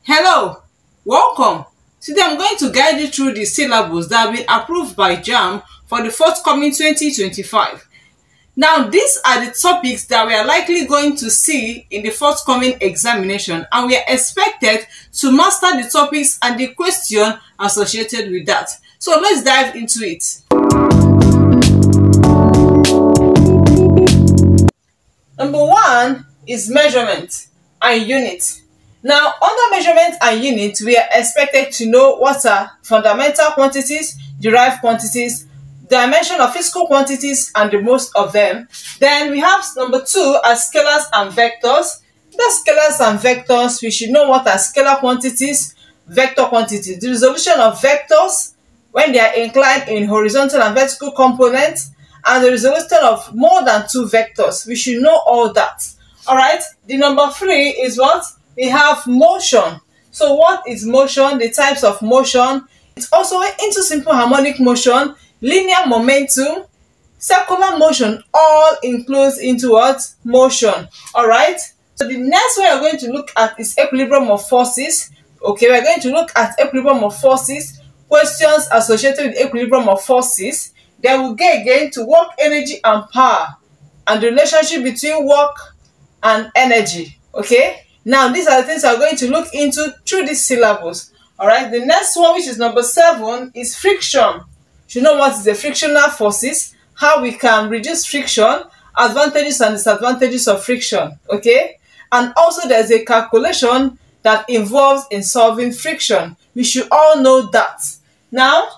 Hello, welcome. Today I'm going to guide you through the syllabus that have been approved by JAMB for the forthcoming 2025. Now, these are the topics that we are likely going to see in the forthcoming examination, and we are expected to master the topics and the question associated with that. So let's dive into it. Number one is measurement and unit. Now, under measurement and unit, we are expected to know what are fundamental quantities, derived quantities, dimension of physical quantities, and the most of them. Then we have number two as scalars and vectors. The scalars and vectors, we should know what are scalar quantities, vector quantities. The resolution of vectors when they are inclined in horizontal and vertical components, and the resolution of more than two vectors. We should know all that. Alright, the number three is what? We have motion. So what is motion? The types of motion. It's also into simple harmonic motion, linear momentum, circular motion, all includes into what? Motion. Alright. So the next one we're going to look at is equilibrium of forces. Okay, we're going to look at equilibrium of forces, questions associated with equilibrium of forces. Then we'll get again to work, energy, and power, and the relationship between work and energy. Okay. Now, these are the things we're going to look into through this syllabus. Alright, the next one, which is number 7, is friction. You know what is the frictional forces, how we can reduce friction, advantages and disadvantages of friction. Okay, and also there's a calculation that involves in solving friction. We should all know that. Now,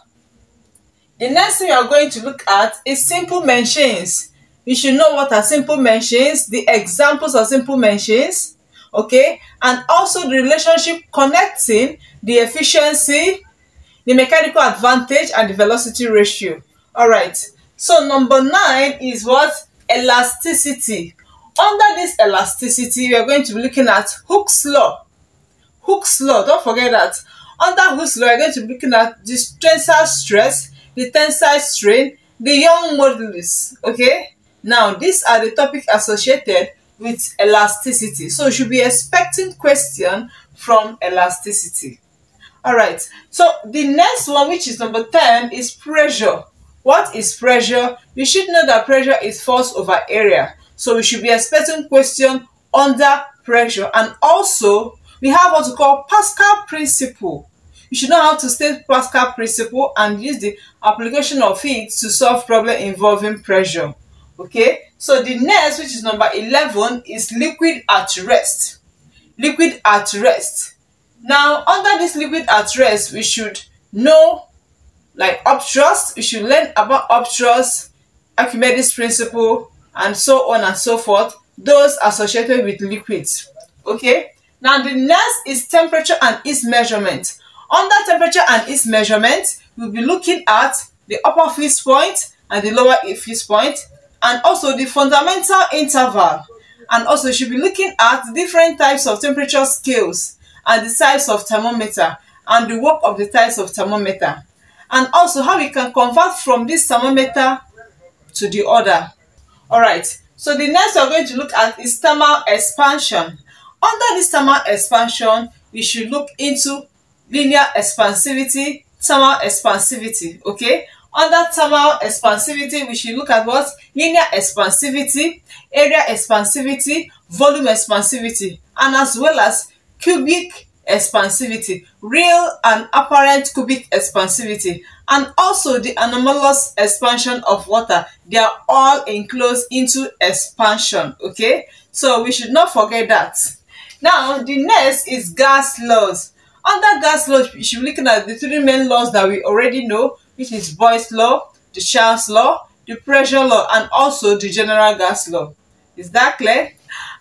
the next thing we are going to look at is simple machines. We should know what are simple machines, the examples of simple machines. Okay, and also the relationship connecting the efficiency, the mechanical advantage, and the velocity ratio. Alright, so number 9 is what? Elasticity. Under this elasticity, we are going to be looking at Hooke's law. Hooke's law, don't forget that. Under Hooke's law, we are going to be looking at the tensile stress, the tensile strain, the Young modulus. Okay, now these are the topics associated with elasticity. So you should be expecting question from elasticity. Alright, so the next one, which is number 10, is pressure. What is pressure? We should know that pressure is force over area. So we should be expecting question under pressure. And also, we have what we call Pascal principle. You should know how to state Pascal principle and use the application of it to solve problem involving pressure. Okay, so the next, which is number 11, is liquid at rest. Liquid at rest. Now, under this liquid at rest, we should know like upthrust. We should learn about upthrust, Archimedes principle, and so on and so forth. Those associated with liquids. Okay. Now, the next is temperature and its measurement. Under temperature and its measurement, we'll be looking at the upper fixed point and the lower fixed point, and also the fundamental interval. And also you should be looking at different types of temperature scales and the types of thermometer and the work of the types of thermometer, and also how we can convert from this thermometer to the other. Alright, so the next we are going to look at is thermal expansion. Under this thermal expansion, we should look into linear expansivity, thermal expansivity. Okay, under thermal expansivity, we should look at what? Linear expansivity, area expansivity, volume expansivity, and as well as cubic expansivity, real and apparent cubic expansivity, and also the anomalous expansion of water. They are all enclosed into expansion. Okay, so we should not forget that. Now, the next is gas laws. Under gas laws, we should be looking at the 3 main laws that we already know, which is Boyle's law, the Charles law, the pressure law, and also the general gas law. Is that clear?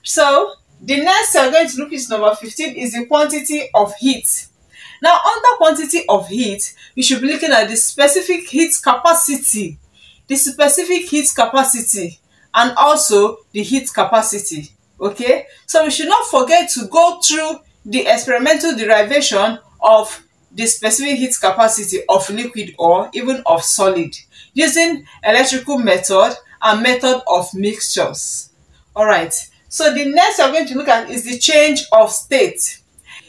So the next we are going to look at number 15 is the quantity of heat. Now, under quantity of heat, we should be looking at the specific heat capacity, and also the heat capacity. Okay, so we should not forget to go through the experimental derivation of the specific heat capacity of liquid or even of solid using electrical method and method of mixtures. Alright, so the next we are going to look at is the change of state.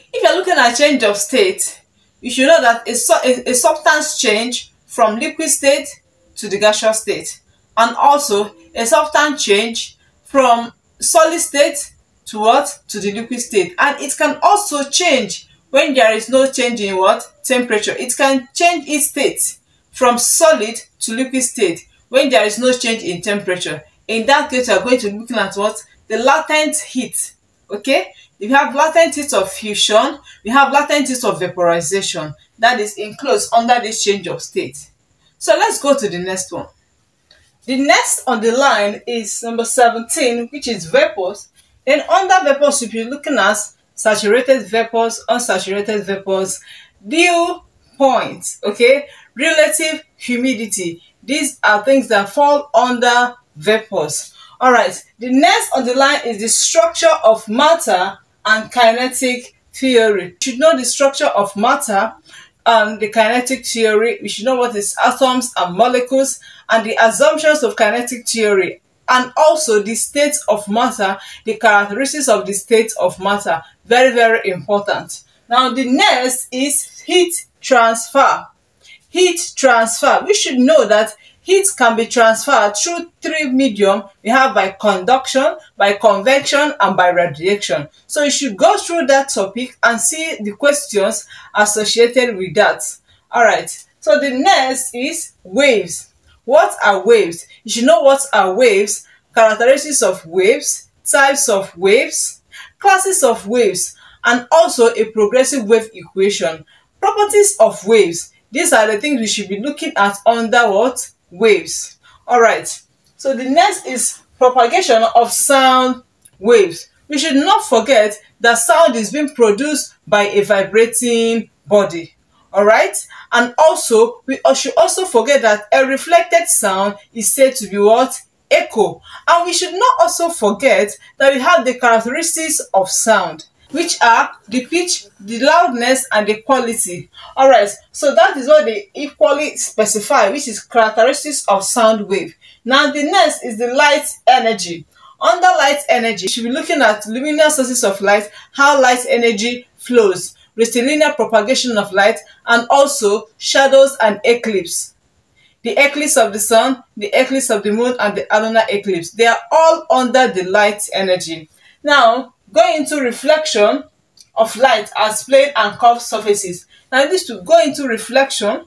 If you're looking at change of state, you should know that a substance change from liquid state to the gaseous state, and also a substance change from solid state to what? To the liquid state. And it can also change when there is no change in what? Temperature. It can change its state from solid to liquid state when there is no change in temperature. In that case, we are going to be looking at what? The latent heat. Okay? If you have latent heat of fusion, we have latent heat of vaporization. That is enclosed under this change of state. So let's go to the next one. The next on the line is number 17, which is vapors. Then under vapors, we'll be looking at saturated vapors, unsaturated vapors, dew point, okay, relative humidity. These are things that fall under vapors. All right, the next on the line is the structure of matter and kinetic theory. You should know the structure of matter and the kinetic theory. We should know what is atoms and molecules and the assumptions of kinetic theory, and also the state of matter, the characteristics of the state of matter. Very, very important. Now the next is heat transfer. Heat transfer. We should know that heat can be transferred through three mediums. We have by conduction, by convection, and by radiation. So you should go through that topic and see the questions associated with that. All right. So the next is waves. What are waves? You should know what are waves, characteristics of waves, types of waves, classes of waves, and also a progressive wave equation. Properties of waves. These are the things we should be looking at under what? Waves. All right. So the next is propagation of sound waves. We should not forget that sound is being produced by a vibrating body. All right. And also, we should also forget that a reflected sound is said to be what? Echo. And we should not also forget that we have the characteristics of sound, which are the pitch, the loudness, and the quality. All right, so that is what they equally specify, which is characteristics of sound wave. Now the next is the light energy. Under light energy, you should be looking at luminous sources of light, how light energy flows, rectilinear propagation of light, and also shadows and eclipse. The eclipse of the sun, the eclipse of the moon, and the lunar eclipse. They are all under the light energy. Now, going into reflection of light as plane and curved surfaces. Now this to go into reflection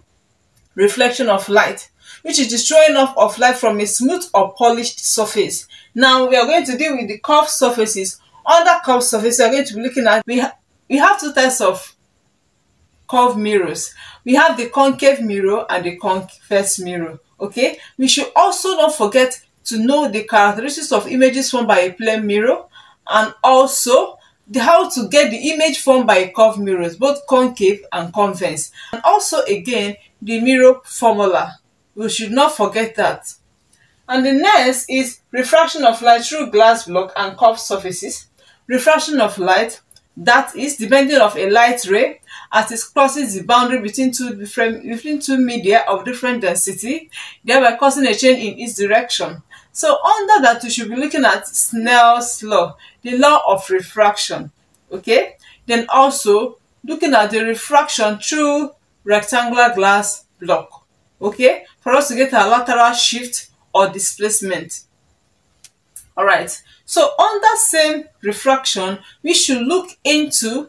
of light, which is the throwing off of light from a smooth or polished surface. Now we are going to deal with the curved surfaces. Under curved surfaces, we are going to be looking at, we have two types of curved mirrors. We have the concave mirror and the convex mirror. Okay, we should also not forget to know the characteristics of images formed by a plane mirror, and also how to get the image formed by curved mirrors, both concave and convex. And also again, the mirror formula. We should not forget that. And the next is refraction of light through glass block and curved surfaces. Refraction of light, that is the bending of a light ray as it crosses the boundary between two media of different density, thereby causing a change in its direction. So under that, we should be looking at Snell's law, the law of refraction. Okay, then also looking at the refraction through rectangular glass block. Okay, for us to get a lateral shift or displacement. All right, so under same refraction, we should look into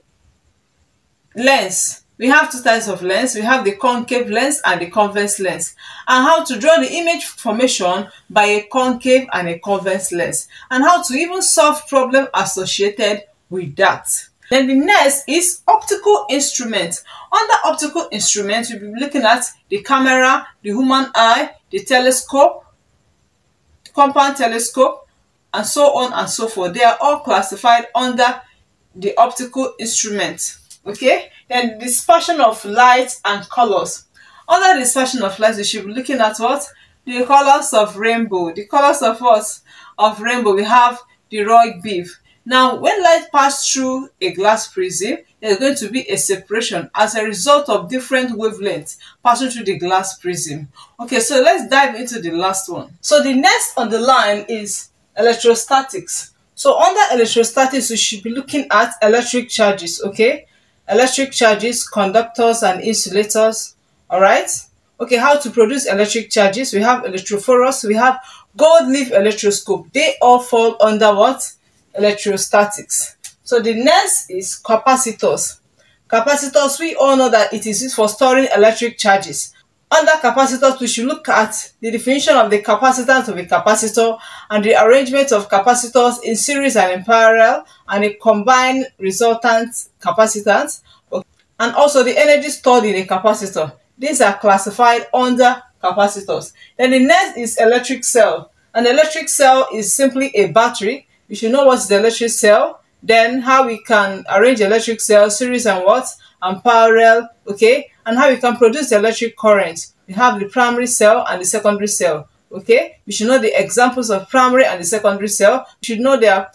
lens. We have two types of lens. We have the concave lens and the convex lens, and how to draw the image formation by a concave and a convex lens, and how to even solve problem associated with that. Then the next is optical instruments. Under optical instruments, we'll be looking at the camera, the human eye, the telescope, the compound telescope, and so on and so forth. They are all classified under the optical instrument. Okay, then dispersion of light and colors. Under dispersion of light, we should be looking at what? The colors of rainbow. The colors of what? Of rainbow. We have the Roig beam. Now, when light passes through a glass prism, there's going to be a separation as a result of different wavelengths passing through the glass prism. Okay, so let's dive into the last one. So the next on the line is electrostatics. So under electrostatics, we should be looking at electric charges. Okay, electric charges, conductors and insulators. All right. Okay, how to produce electric charges? We have electrophorus, we have gold leaf electroscope. They all fall under what? Electrostatics. So the next is capacitors. Capacitors, we all know that it is used for storing electric charges. Under capacitors, we should look at the definition of the capacitance of a capacitor and the arrangement of capacitors in series and in parallel and a combined resultant capacitance, and also the energy stored in a capacitor. These are classified under capacitors. Then the next is electric cell. An electric cell is simply a battery. You should know what is the electric cell, then how we can arrange electric cells, series and what, and parallel, okay, and how we can produce the electric current. We have the primary cell and the secondary cell, okay. We should know the examples of primary and the secondary cell. We should know their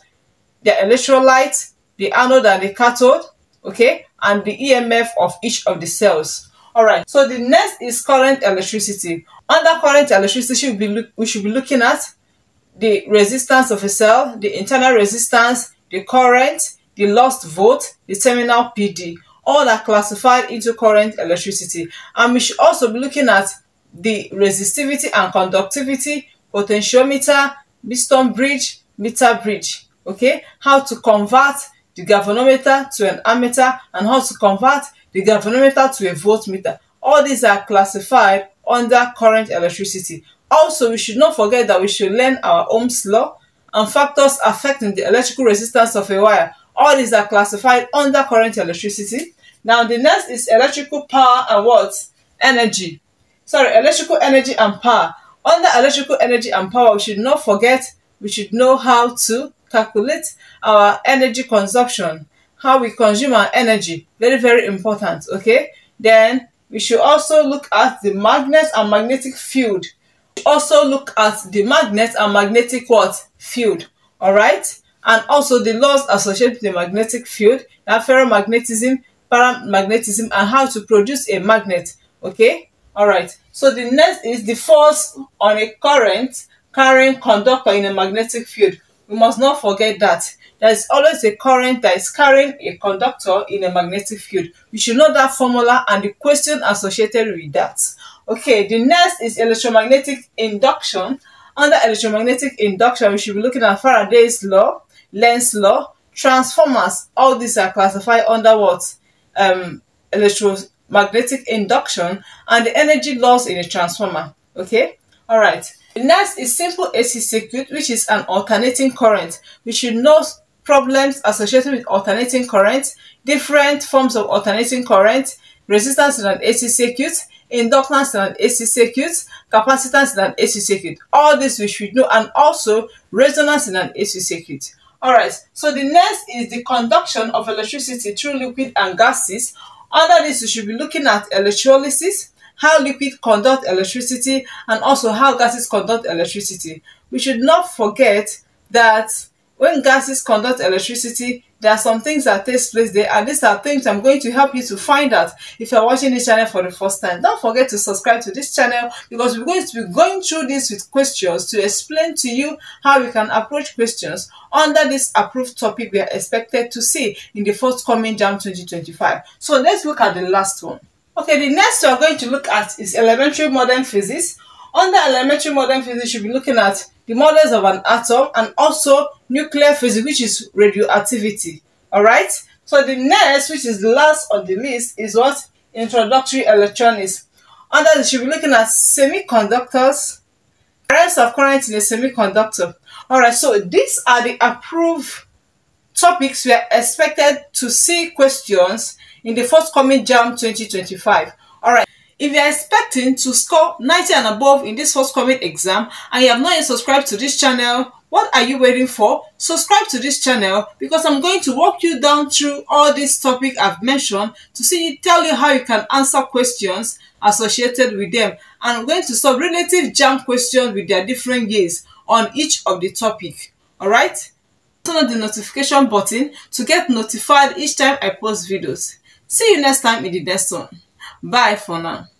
electrolyte, the anode and the cathode, okay, and the EMF of each of the cells. All right, so the next is current electricity. Under current electricity, we should be looking at the resistance of a cell, the internal resistance, the current, the lost volt, the terminal PD. All are classified into current electricity. And we should also be looking at the resistivity and conductivity, potentiometer, Piston bridge, meter bridge. Okay, how to convert the galvanometer to an ammeter and how to convert the galvanometer to a voltmeter. All these are classified under current electricity. Also, we should not forget that we should learn our Ohm's law and factors affecting the electrical resistance of a wire. All these are classified under current electricity. Now, the next is electrical power and what? Energy. Sorry, electrical energy and power. Under electrical energy and power, we should not forget, we should know how to calculate our energy consumption, how we consume our energy. Very, very important, okay? Then, we should also look at the magnet and magnetic field. Also look at the magnet and magnetic what? Field, all right? And also the laws associated with the magnetic field, ferromagnetism, paramagnetism, and how to produce a magnet, okay? All right, so the next is the force on a current carrying conductor in a magnetic field. We must not forget that there is always a current that is carrying a conductor in a magnetic field. We should know that formula and the question associated with that. Okay, the next is electromagnetic induction. Under electromagnetic induction, we should be looking at Faraday's law, Lenz's law, transformers. All these are classified under what? Electromagnetic induction and the energy loss in a transformer. Okay, all right. The next is simple AC circuit, which is an alternating current. We should know problems associated with alternating current, different forms of alternating current, resistance in an AC circuit, inductance in an AC circuit, capacitance in an AC circuit. All this we should know, and also resonance in an AC circuit. Alright, so the next is the conduction of electricity through liquid and gases. Under this, we should be looking at electrolysis, how liquid conduct electricity, and also how gases conduct electricity. We should not forget that when gases conduct electricity, there are some things that takes place there, and these are things I'm going to help you to find out if you're watching this channel for the first time. Don't forget to subscribe to this channel, because we're going to be going through this with questions to explain to you how we can approach questions under this approved topic we are expected to see in the forthcoming JAMB 2025. So let's look at the last one. Okay, the next we are going to look at is elementary modern physics. Under elementary modern physics, you should be looking at the models of an atom and also nuclear physics, which is radioactivity. All right. So the next, which is the last on the list, is what? Introductory electronics. Under this, you should be looking at semiconductors, currents of current in a semiconductor. All right. So these are the approved topics we are expected to see questions in the forthcoming JAMB 2025. All right. If you are expecting to score 90 and above in this forthcoming exam and you have not yet subscribed to this channel, what are you waiting for? Subscribe to this channel, because I'm going to walk you down through all these topics I've mentioned to tell you how you can answer questions associated with them. And I'm going to solve relative JAMB questions with their different years on each of the topic. Alright? Turn on the notification button to get notified each time I post videos. See you next time in the next one. Bye for now.